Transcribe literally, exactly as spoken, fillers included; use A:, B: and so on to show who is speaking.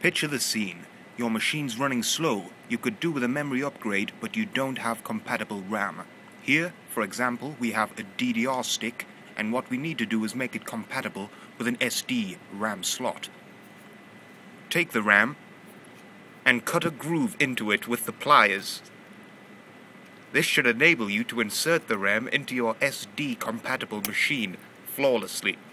A: Picture the scene. Your machine's running slow. You could do with a memory upgrade, but you don't have compatible RAM. Here, for example, we have a D D R stick, and what we need to do is make it compatible with an S D RAM slot. Take the RAM and cut a groove into it with the pliers. This should enable you to insert the RAM into your S D compatible machine flawlessly.